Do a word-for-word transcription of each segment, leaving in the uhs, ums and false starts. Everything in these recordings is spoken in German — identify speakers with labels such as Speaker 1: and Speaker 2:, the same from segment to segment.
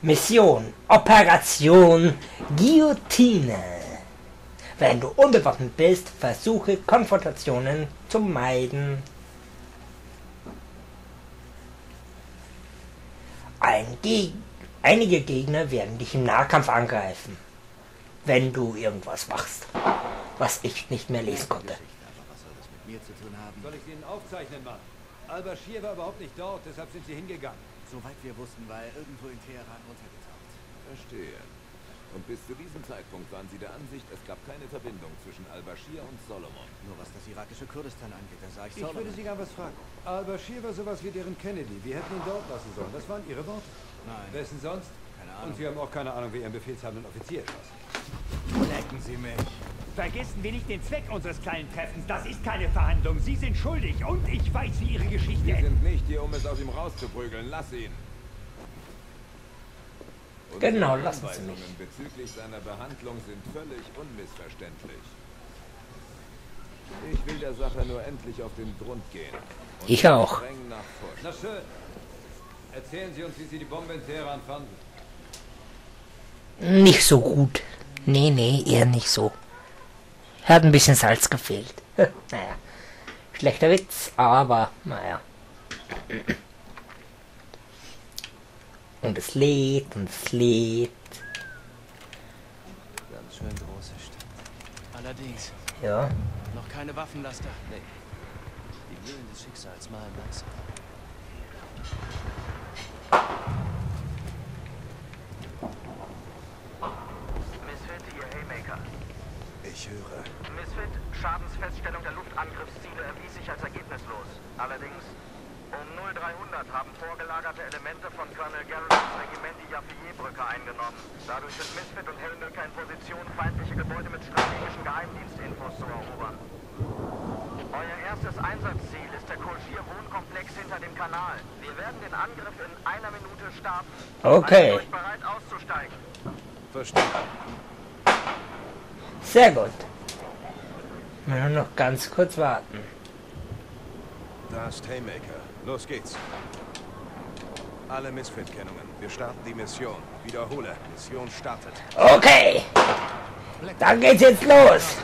Speaker 1: Mission Operation Guillotine. Wenn du unbewaffnet bist, versuche Konfrontationen zu meiden. Ein Geg Einige Gegner werden dich im Nahkampf angreifen, wenn du irgendwas machst, was ich nicht mehr lesen konnte.
Speaker 2: Soll ich Ihnen aufzeichnen, Mann? Al-Bashir war überhaupt nicht dort, deshalb sind Sie hingegangen.
Speaker 3: Soweit wir wussten, war er irgendwo in Teheran untergetaucht.
Speaker 4: Verstehe. Und bis zu diesem Zeitpunkt waren Sie der Ansicht, es gab keine Verbindung zwischen Al-Bashir und Solomon.
Speaker 3: Nur was das irakische Kurdistan angeht, da sah ich
Speaker 2: Ich
Speaker 3: Solomon.
Speaker 2: würde Sie gern was fragen. Al-Bashir war sowas wie deren Kennedy. Wir hätten ihn dort lassen sollen. Das waren Ihre Worte.
Speaker 3: Nein.
Speaker 2: Wessen sonst?
Speaker 3: Keine Ahnung.
Speaker 2: Und Sie haben auch keine Ahnung, wie Ihren befehlshabenden Offizier erschossen.
Speaker 3: Lecken Sie mich.
Speaker 5: Vergessen wir nicht den Zweck unseres kleinen Treffens. Das ist keine Verhandlung. Sie sind schuldig und ich weiß, wie Ihre Geschichte
Speaker 4: Wir
Speaker 5: endet.
Speaker 4: sind nicht hier, um es aus ihm rauszuprügeln. Lass ihn. Unsere
Speaker 1: Genau, lassen Sie
Speaker 4: Anweisungen
Speaker 1: mich.
Speaker 4: bezüglich seiner Behandlung sind völlig unmissverständlich. Ich will der Sache nur endlich auf den Grund gehen. Und
Speaker 1: Ich auch.
Speaker 4: streng nachforschen.
Speaker 2: Na schön. Erzählen Sie uns, wie Sie die Bombe in Teheran fanden.
Speaker 1: Nicht so gut. Nee, nee, eher nicht so. Hat ein bisschen Salz gefehlt. Naja, schlechter Witz, aber naja. Und es lädt und es lädt.
Speaker 3: Ganz schön große Stadt. Allerdings,
Speaker 1: Ja.
Speaker 3: noch keine Waffenlaster. Nee. Die Mühlen des Schicksals malen langsam.
Speaker 6: Misfit, hier Haymaker.
Speaker 3: Ich höre.
Speaker 6: Misfit, Schadensfeststellung der Luftangriffsziele erwies sich als ergebnislos. Allerdings, um null dreihundert haben vorgelagerte Elemente von Colonel Garrisons Regiment die Yafiyeh-Brücke eingenommen. Dadurch sind Misfit und Hellmilker in Position, feindliche Gebäude mit strategischen Geheimdienstinfos zu erobern. Euer erstes Einsatzziel ist der Kolschir-Wohnkomplex hinter dem Kanal. Wir werden den Angriff in einer Minute starten.
Speaker 1: Okay.
Speaker 6: Seid euch bereit auszusteigen.
Speaker 4: Verstanden.
Speaker 1: Sehr gut. Nur noch ganz kurz warten.
Speaker 7: Da ist Haymaker. Los geht's. Alle Misfit-Kennungen. Wir starten die Mission. Wiederhole. Mission startet.
Speaker 1: Okay. Dann geht's jetzt los.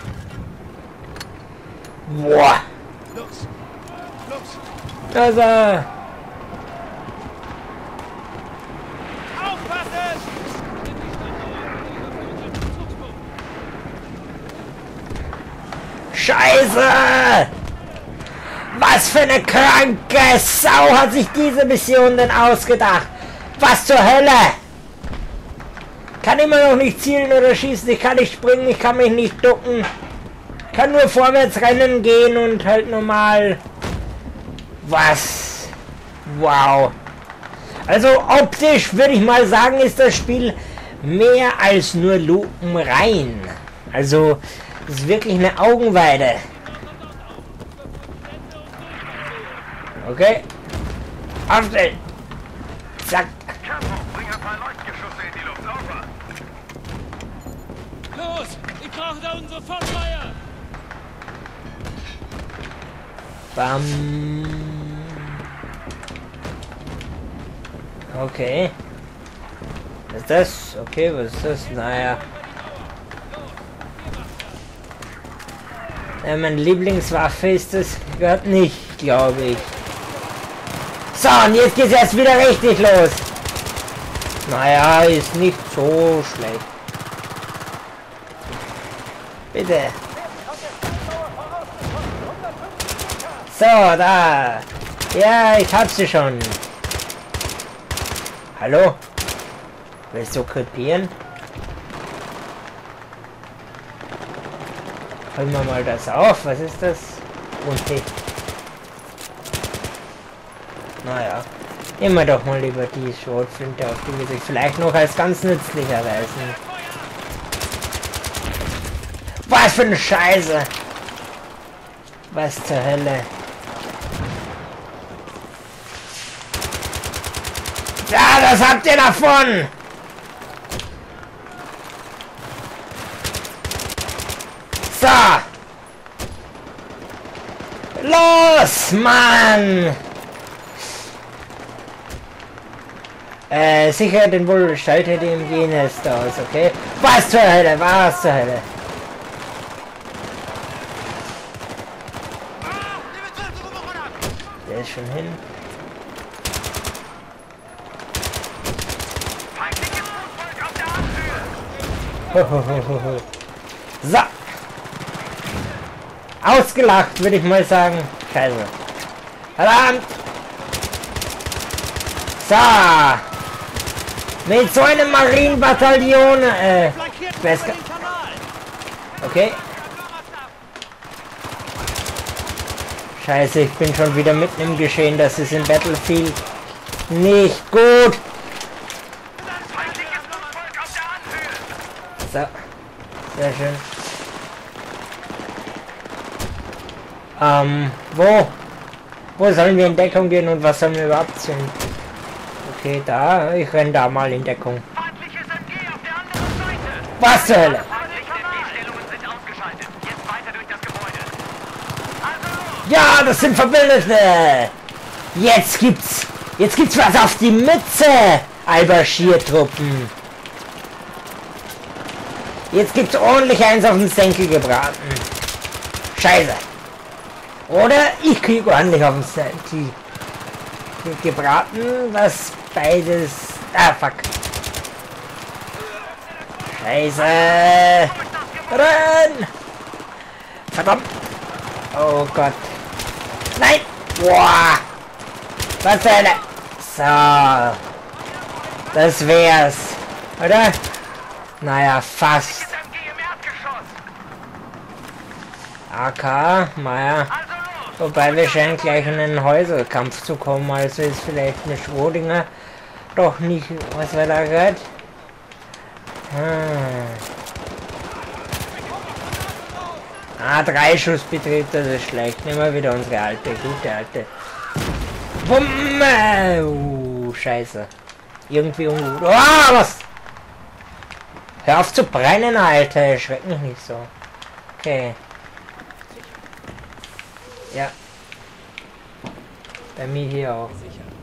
Speaker 1: Boah.
Speaker 3: Los! Los!
Speaker 1: Da ist er.
Speaker 5: Aufpassen!
Speaker 1: Scheiße! Was für eine kranke Sau hat sich diese Mission denn ausgedacht? Was zur Hölle? Kann immer noch nicht zielen oder schießen, ich kann nicht springen, ich kann mich nicht ducken. Kann nur vorwärts rennen gehen und halt normal. Was? Wow. Also optisch würde ich mal sagen, ist das Spiel mehr als nur lupenrein. Also das ist wirklich eine Augenweide. Okay. Aufstellen. Zack.
Speaker 6: Capo, bring ein paar Leuchtgeschosse in die Luft. Over.
Speaker 5: Los! Ich brauche da unsere Feuerwehr!
Speaker 1: Bam. Okay. Was ist das? Okay, was ist das? Naja. Ja, meine Lieblingswaffe ist das gehört nicht, glaube ich. So, und jetzt geht's erst wieder richtig los. Naja, ist nicht so schlecht. Bitte. So, da. Ja, ich hab sie schon. Hallo? Willst du krepieren? Holen wir mal das auf. Was ist das? Und naja. Nehmen wir doch mal lieber die Schrotflinte, auf die wir sich vielleicht noch als ganz nützlich erweisen. Was für eine Scheiße! Was zur Hölle? Ja, das habt ihr davon! So! Los, Mann! Äh, sicher den wohl schaltet ihm jenes da aus, okay? Was zur Hölle, was zur Hölle? Der ist schon hin. So. Ausgelacht, würde ich mal sagen. Scheiße. Verdammt. So. Mit so einem Marienbataillon. Äh, okay. Scheiße, ich bin schon wieder mitten im Geschehen. Das ist im Battlefield nicht gut. So. Sehr schön. Ähm, wo? Wo sollen wir in Deckung gehen und was sollen wir überhaupt sehen? Okay, da. Ich renne da mal in Deckung. Was zur Hölle? Ja, das sind Verbündete! Jetzt gibt's... Jetzt gibt's was auf die Mütze! Al-Bashir-Truppen. Jetzt gibt's ordentlich eins auf den Senkel gebraten. Scheiße. Oder ich krieg ordentlich auf den Senkel gebraten, was beides... Ah, fuck. Scheiße. Renn! Verdammt. Oh Gott. Nein! Boah! Was zur Hölle? So. Das wär's. Oder? Naja, fast. A K, naja. Wobei wir scheinen gleich in einen Häuserkampf zu kommen, also ist vielleicht eine Schrödinger doch nicht, was war da gerade? Hm. Ah, drei Schussbetrieb, das ist schlecht. Nehmen wir wieder unsere alte, gute alte. Wumme! Uh, scheiße. Irgendwie ungut. Oh, was? Hör auf zu brennen, Alter. Erschreck mich nicht so. Okay. Ja. Bei mir hier auch.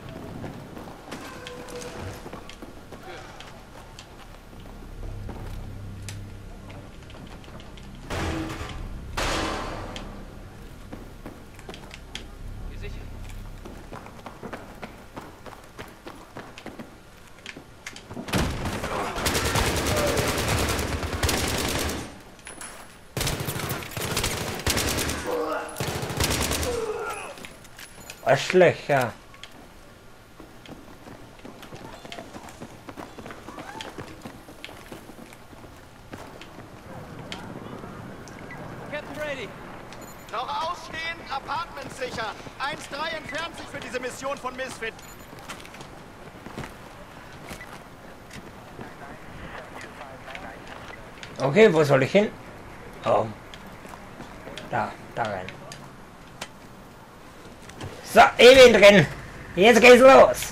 Speaker 1: Arschlöcher.
Speaker 3: Captain Brady.
Speaker 6: Noch ausstehend, Apartments sichern. eins drei entfernt sich für diese Mission von Misfit.
Speaker 1: Okay, wo soll ich hin? Oh. Da, da rein. So, ich bin drin. Jetzt geht's los.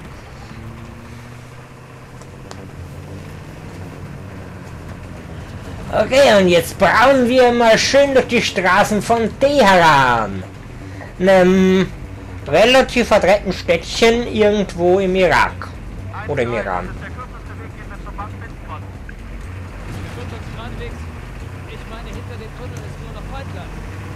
Speaker 1: Okay, und jetzt brauchen wir mal schön durch die Straßen von Teheran. Einem relativ verdreckten Städtchen irgendwo im Irak. Oder im Iran.
Speaker 3: Ich meine, hinter dem Tunnel ist nur noch Feindland.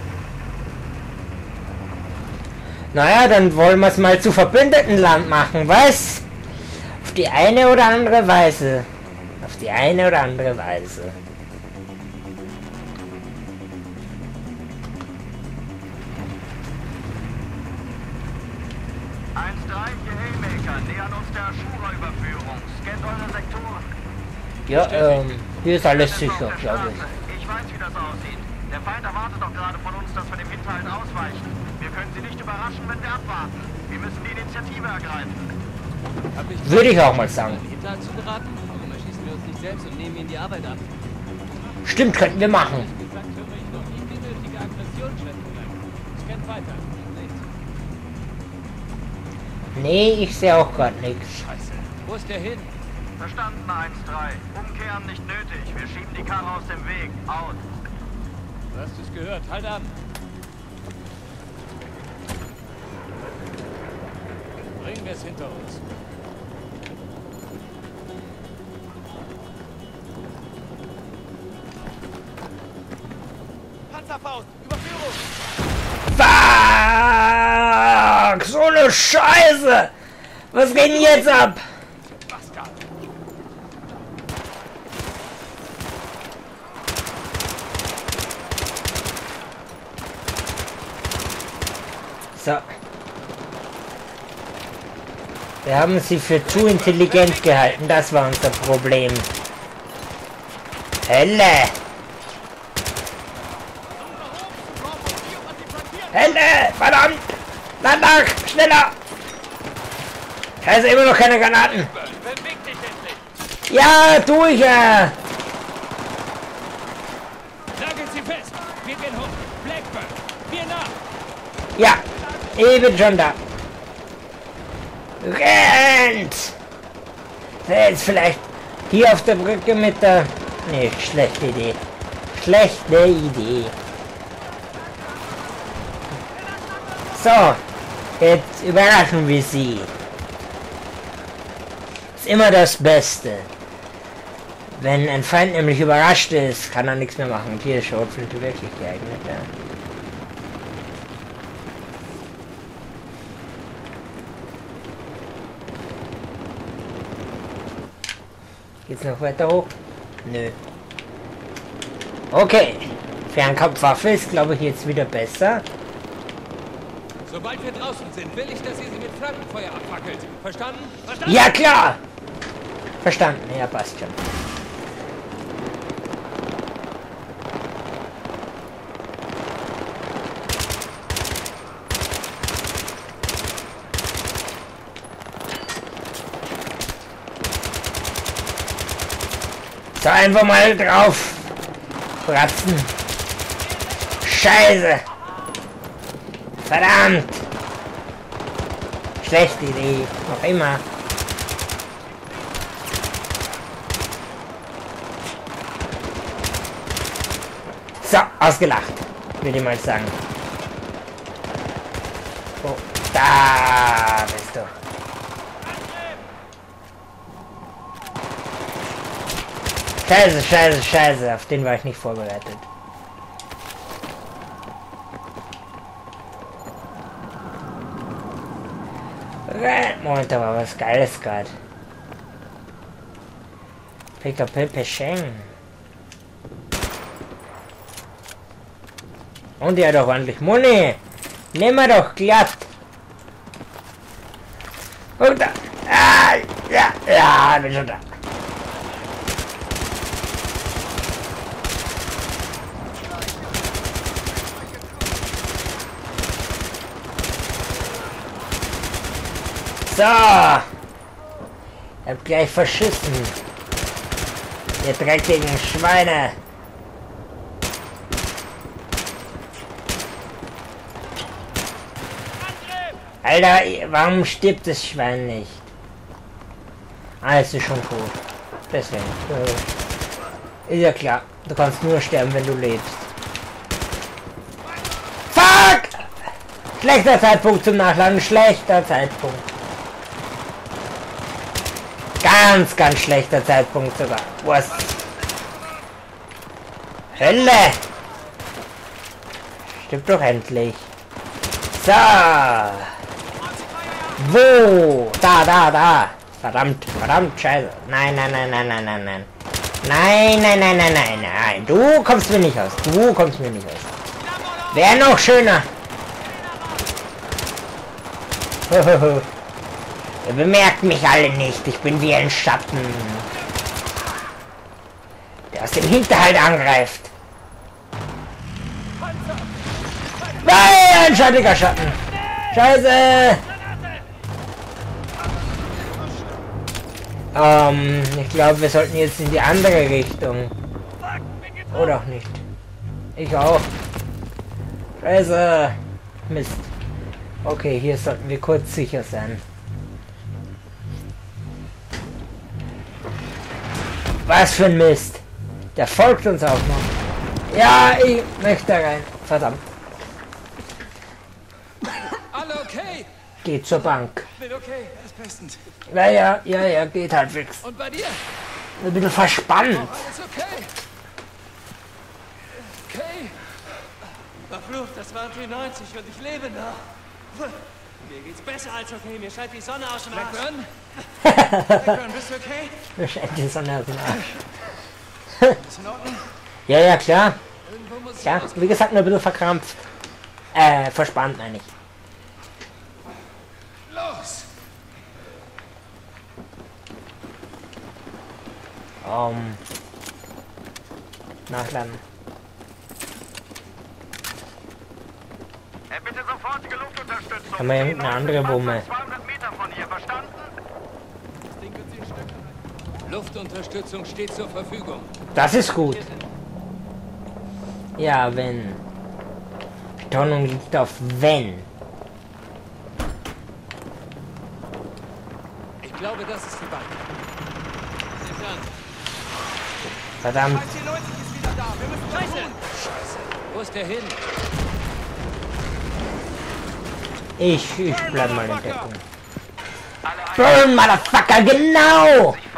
Speaker 1: Naja, dann wollen wir es mal zu Verbündetenland machen, was? Auf die eine oder andere Weise. Auf die eine oder andere Weise.
Speaker 6: eins drei, hier Haymaker, nähern uns der Ashura-Überführung. Scannt eure Sektoren.
Speaker 1: Ja, ähm, hier ist alles sicher, glaube ich.
Speaker 6: Ich weiß, wie das aussieht. Der Feind erwartet doch gerade von uns, dass wir dem Hinterhalt ausweichen. Wir können sie nicht überraschen, wenn wir abwarten. Wir müssen die Initiative ergreifen.
Speaker 1: Würde ich auch mal sagen.
Speaker 3: Hinterhalt zu geraten? Warum erschießen wir uns nicht selbst und nehmen ihnen die Arbeit ab?
Speaker 1: Stimmt, könnten wir machen.
Speaker 3: Wie gesagt, höre ich noch nie die nötige Aggression schätzen. Scannt weiter.
Speaker 1: Nee, ich sehe auch gerade nichts.
Speaker 3: Scheiße. Wo ist der hin?
Speaker 6: Verstanden, eins drei. Umkehren nicht nötig. Wir schieben die Karre aus dem Weg. Out.
Speaker 3: Du hast es gehört. Halt an. Bringen wir es hinter uns. Panzerfaust! Überführung!
Speaker 1: Fuck! So eine Scheiße! Was geht denn jetzt ab?
Speaker 3: Bastard!
Speaker 1: So. Wir haben sie für zu intelligent gehalten, das war unser Problem. Hölle! Hölle! Verdammt! Land nach! Schneller! Scheiße, immer noch keine Granaten!
Speaker 3: Beweg dich endlich!
Speaker 1: Ja, tu ich ja!
Speaker 3: Nagelt sie fest! Wir gehen hoch! Blackburn! Wir nach!
Speaker 1: Ja! Ich bin schon da! Rennt! Jetzt vielleicht hier auf der Brücke mit der... Nee, schlechte Idee. Schlechte Idee. So, jetzt überraschen wir sie. Ist immer das Beste. Wenn ein Feind nämlich überrascht ist, kann er nichts mehr machen. Und hier ist Schrotflinte wirklich geeignet, ja. Geht's noch weiter hoch? Nö. Okay. Fernkampfwaffe ist, glaube ich, jetzt wieder besser.
Speaker 3: Sobald wir draußen sind, will ich, dass ihr sie mit Flankenfeuer abfackelt. Verstanden? Verstanden?
Speaker 1: Ja, klar! Verstanden. Ja, passt schon. So, einfach mal drauf bratzen. Scheiße! Verdammt! Schlechte Idee, noch immer. So, ausgelacht, würde ich mal sagen. Oh, da bist du. Scheiße, scheiße, scheiße, auf den war ich nicht vorbereitet. Moment, da war was Geiles gerade. P K P Pescheng. Und die hat doch ordentlich Muni. Nehmen wir doch glatt. Und da. Ah, ja, ja, bin schon da. So! Hab gleich verschissen. Ihr dreckigen Schweine! Alter, warum stirbt das Schwein nicht? Ah, es ist schon tot. Deswegen. Äh, ist ja klar. Du kannst nur sterben, wenn du lebst. Fuck! Schlechter Zeitpunkt zum Nachladen. Schlechter Zeitpunkt. Ganz, ganz schlechter Zeitpunkt sogar. Was? Hölle! Stimmt doch endlich. So. Wo? Da, da, da. Verdammt, verdammt, scheiße. Nein, nein, nein, nein, nein, nein, nein. Nein, nein, nein, nein, nein, nein. Du kommst mir nicht aus. Du kommst mir nicht aus. Wäre noch schöner. Hohoho. Ihr bemerkt mich alle nicht. Ich bin wie ein Schatten, der aus dem Hinterhalt angreift. Nein, ein schattiger Schatten. Scheiße. Ähm, ich glaube, wir sollten jetzt in die andere Richtung. Oder auch nicht. Ich auch. Scheiße. Mist. Okay, hier sollten wir kurz sicher sein. Was für ein Mist. Der folgt uns auch noch. Ja, ich möchte rein. Verdammt.
Speaker 3: Alle okay?
Speaker 1: Geht zur Bank.
Speaker 3: Bin okay, ist bestens.
Speaker 1: Ja, ja, ja, ja, geht halbwegs.
Speaker 3: Und bei dir?
Speaker 1: Ein bisschen verspannt.
Speaker 3: Alles okay? Okay?
Speaker 8: Verflucht, das waren T neunzig und ich lebe noch. Mir geht's besser als okay. Mir scheint die Sonne aus dem Arsch.
Speaker 3: Blackburn? Blackburn, bist du okay?
Speaker 1: Mir scheint die Sonne aus dem Arsch.
Speaker 3: Ist in Ordnung?
Speaker 1: Ja, ja, klar.
Speaker 3: Irgendwo muss ich
Speaker 1: Ja,
Speaker 3: raus.
Speaker 1: wie gesagt, nur ein bisschen verkrampft. Äh, verspannt, meine ich.
Speaker 3: Los!
Speaker 1: Um, nachladen.
Speaker 6: Äh, bitte sofortige Luftunterstützung.
Speaker 1: Haben wir irgendeine andere Wumme?
Speaker 6: zweihundert Meter von hier, verstanden?
Speaker 3: Luftunterstützung steht zur Verfügung.
Speaker 1: Das ist gut. Ja, wenn. Betonung liegt auf wenn.
Speaker 3: Ich glaube, das ist die Bank. Sind dran.
Speaker 1: Verdammt.
Speaker 8: T neunzig ist wieder da. Wir müssen was tun.
Speaker 3: Scheiße. Wo ist der hin?
Speaker 1: Ich, ich bleib mal in Deckung. Burn, Motherfucker, genau!